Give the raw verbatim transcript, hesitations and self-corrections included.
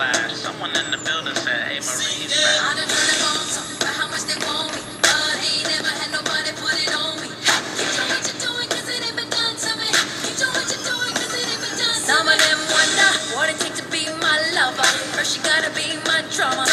flash. Someone in the building said, hey, Marie's back. I done heard them all talking about how much they want me, but ain't never had nobody put it on me. Keep doing what you're doing, cause it ain't been done to me. Keep doing what you're doing, cause it ain't been done to me. Some of them wonder what it takes to be my lover. First you gotta be my drama.